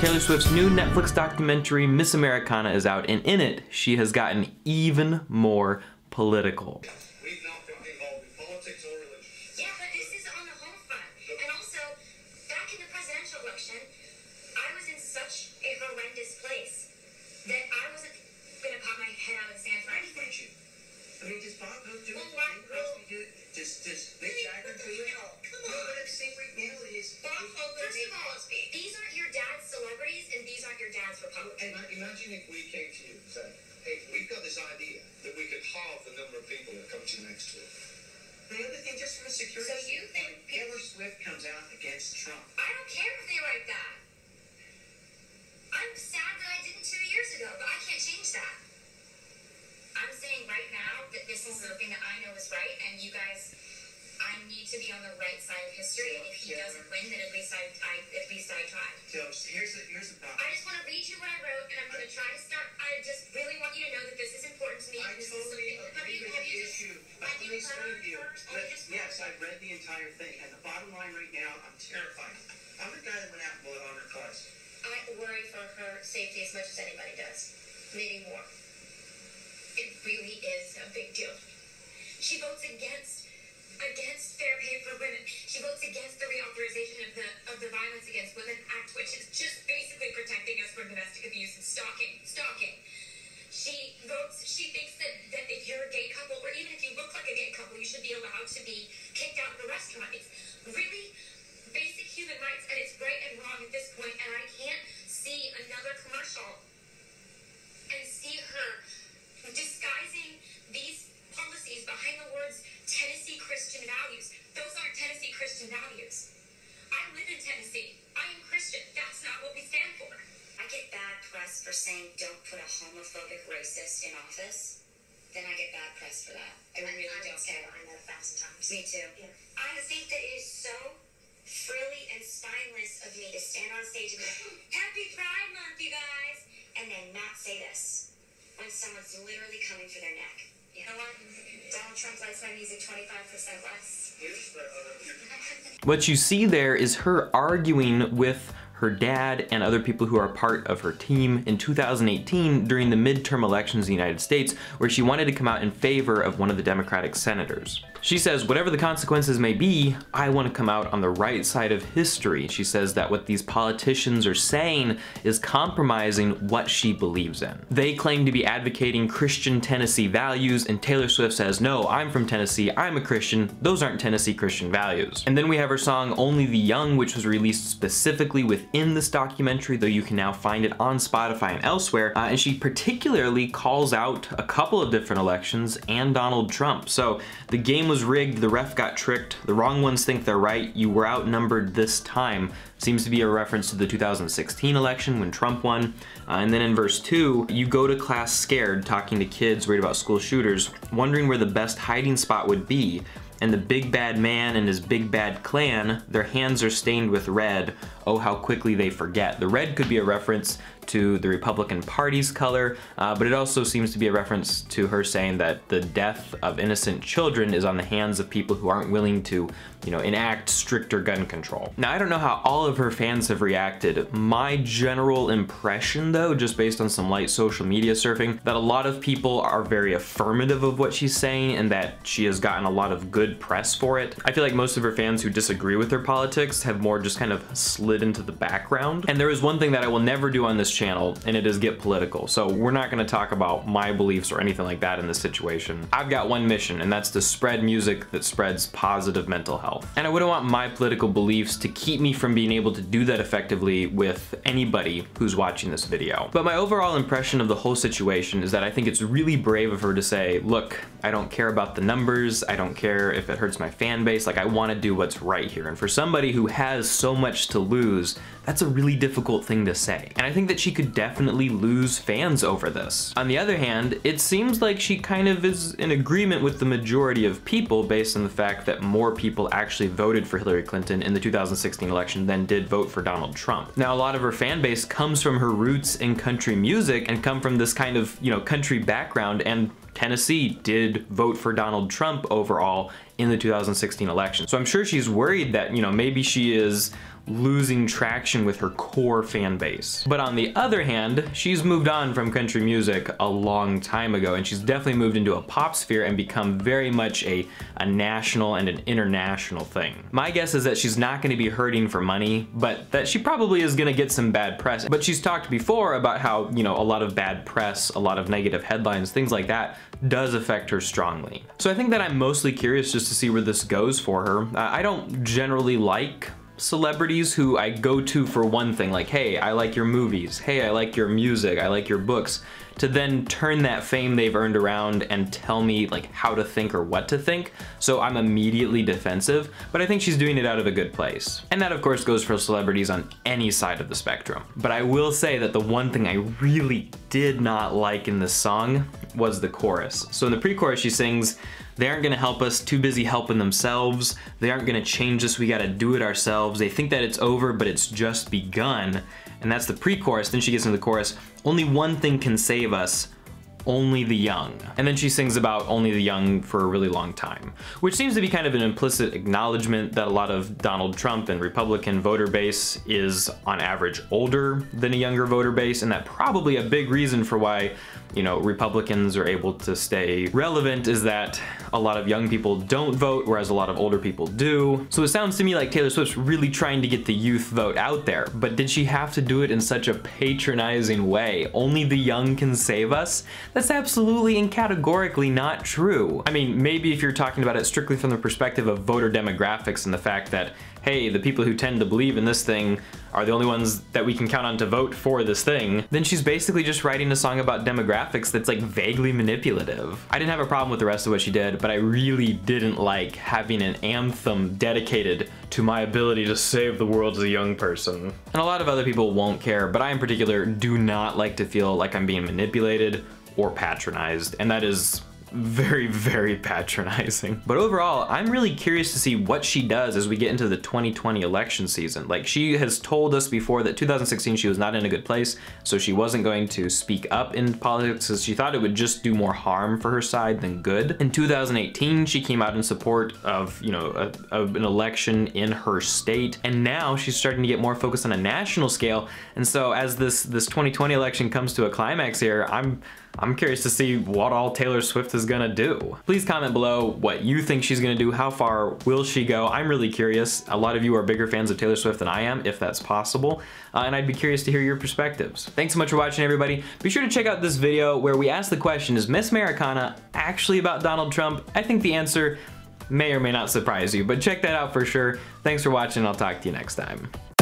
Taylor Swift's new Netflix documentary, Miss Americana, is out, and in it, she has gotten even more political. We've not been involved in politics or religion. Yeah, but this is on the home front. And also, back in the presidential election, I was in such a horrendous place that I wasn't gonna pop my head out of the sand for anything. I mean, just Bob goes do it. Well, why- Crosby do it. Just Mick Jagger do it. Come No, on. but at the same rate, reality is. First of all, these aren't your dad's celebrities and these aren't your dad's Republicans. And imagine if we came to you and said, hey, we've got this idea that we could halve the number of people that come to you next week. The other thing, just from a security So you think Taylor Swift comes out against Trump. I don't care if they write that. I'm sad that I didn't 2 years ago, but I can't change that. I'm saying right now that this is something that I know is right, and you guys, I need to be on the right side of history. And if he doesn't win, then at least I tried. So here's the problem. I just want to read you what I wrote, and I'm going to try to start. I just really want you to know that this is important to me. I This is totally something- agree with the issue. Have you heard first? Or just Yes, I've read the entire thing, and the bottom line right now, I'm terrified. I'm the guy that went out and bought on her cars. I worry for her safety as much as anybody does. Maybe more. It really is a big deal. She votes against fair pay for women. She votes against the reauthorization of the Violence Against Women Act, which is just basically protecting us from domestic abuse and stalking. She thinks that if you're a gay couple, or even if you look like a gay couple, you should be allowed to be kicked out of the restaurant. It's really basic human rights, and it's right and wrong at this point, and I can't see another commercial and see her disguising these policies behind the words Tennessee Christian values. Those aren't Tennessee Christian values. I live in Tennessee. I am Christian. That's not what we stand for. I get bad press for saying don't put a homophobic racist in office. Then I get bad press for that. I really don't care. I know 1,000 times. Me too. Yeah. I think that it is so frilly and spineless of me to stand on stage and be like, Happy Pride Month, you guys, and then not say this when someone's literally coming for their neck. You know what? Donald Trump likes my music 25% less. What you see there is her arguing with her dad and other people who are part of her team in 2018 during the midterm elections in the United States, where she wanted to come out in favor of one of the Democratic senators. She says, whatever the consequences may be, I want to come out on the right side of history. She says that what these politicians are saying is compromising what she believes in. They claim to be advocating Christian Tennessee values, and Taylor Swift says, no, I'm from Tennessee, I'm a Christian, those aren't Tennessee Christian values. And then we have her song Only the Young, which was released specifically within this documentary, though you can now find it on Spotify and elsewhere, and she particularly calls out a couple of different elections and Donald Trump. So the game was rigged, the ref got tricked, the wrong ones think they're right, you were outnumbered this time. Seems to be a reference to the 2016 election when Trump won. And then in verse 2, you go to class scared, talking to kids worried about school shooters, wondering where the best hiding spot would be. And the big bad man and his big bad clan, their hands are stained with red. Oh, how quickly they forget. The red could be a reference to the Republican Party's color, but it also seems to be a reference to her saying that the death of innocent children is on the hands of people who aren't willing to, enact stricter gun control. Now, I don't know how all of her fans have reacted. My general impression, though, just based on some light social media surfing, that a lot of people are very affirmative of what she's saying and that she has gotten a lot of good press for it. I feel like most of her fans who disagree with her politics have more just kind of slid into the background. And there is one thing that I will never do on this channel, and it is get political. So we're not gonna talk about my beliefs or anything like that in this situation. I've got one mission, and that's to spread music that spreads positive mental health. And I wouldn't want my political beliefs to keep me from being able to do that effectively with anybody who's watching this video. But my overall impression of the whole situation is that I think it's really brave of her to say, look, I don't care about the numbers, I don't care if it hurts my fan base, like I wanna do what's right here. And for somebody who has so much to lose, that's a really difficult thing to say. And I think that she could definitely lose fans over this. On the other hand, it seems like she kind of is in agreement with the majority of people based on the fact that more people actually voted for Hillary Clinton in the 2016 election than did vote for Donald Trump. Now, a lot of her fan base comes from her roots in country music and come from this kind of, country background, and Tennessee did vote for Donald Trump overall in the 2016 election. So I'm sure she's worried that, maybe she is losing traction with her core fan base. But on the other hand, she's moved on from country music a long time ago, and she's definitely moved into a pop sphere and become very much a national and an international thing. My guess is that she's not going to be hurting for money, but that she probably is going to get some bad press. But she's talked before about how, you know, a lot of bad press, a lot of negative headlines, things like that does affect her strongly. So I think that I'm mostly curious just to see where this goes for her. I don't generally like celebrities who I go to for one thing, like, hey, I like your movies, hey, I like your music, I like your books, to then turn that fame they've earned around and tell me like how to think or what to think. So I'm immediately defensive, but I think she's doing it out of a good place. And that of course goes for celebrities on any side of the spectrum. But I will say that the one thing I really did not like in this song was the chorus. So in the pre-chorus she sings, "They aren't gonna help us, too busy helping themselves. They aren't gonna change us, we gotta do it ourselves. They think that it's over, but it's just begun." And that's the pre-chorus. Then she gets into the chorus, "Only one thing can save us, only the young." And then she sings about only the young for a really long time, which seems to be kind of an implicit acknowledgement that a lot of Donald Trump and Republican voter base is on average older than a younger voter base, and that probably a big reason for why, you know, Republicans are able to stay relevant is that a lot of young people don't vote, whereas a lot of older people do. So it sounds to me like Taylor Swift's really trying to get the youth vote out there, but did she have to do it in such a patronizing way? Only the young can save us? That's absolutely and categorically not true. I mean, maybe if you're talking about it strictly from the perspective of voter demographics and the fact that, hey, the people who tend to believe in this thing are the only ones that we can count on to vote for this thing, then she's basically just writing a song about demographics that's like vaguely manipulative. I didn't have a problem with the rest of what she did, but I really didn't like having an anthem dedicated to my ability to save the world as a young person. And a lot of other people won't care, but I in particular do not like to feel like I'm being manipulated or patronized, and that is very, very patronizing. But overall, I'm really curious to see what she does as we get into the 2020 election season. Like, she has told us before that 2016 she was not in a good place, so she wasn't going to speak up in politics because she thought it would just do more harm for her side than good. In 2018, she came out in support of, you know, an election in her state, and now she's starting to get more focused on a national scale. And so as this 2020 election comes to a climax here, I'm curious to see what all Taylor Swift is gonna do. Please comment below what you think she's gonna do. How far will she go? I'm really curious. A lot of you are bigger fans of Taylor Swift than I am, if that's possible. And I'd be curious to hear your perspectives. Thanks so much for watching, everybody. Be sure to check out this video where we ask the question, is Miss Americana actually about Donald Trump? I think the answer may or may not surprise you, but check that out for sure. Thanks for watching, I'll talk to you next time.